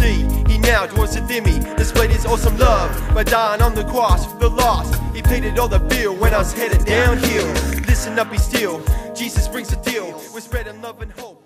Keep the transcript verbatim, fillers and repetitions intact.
see, he now dwells within me, displayed his awesome love by dying on the cross for the lost. He paid all the bill when I was headed downhill. Listen up, be still, Jesus brings a deal. We're spreading love and hope.